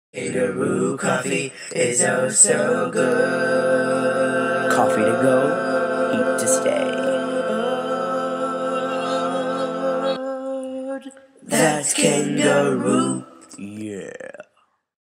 Kangaroo coffee is oh so good. Coffee to go, eat to stay. That's Kangaroo. Yeah.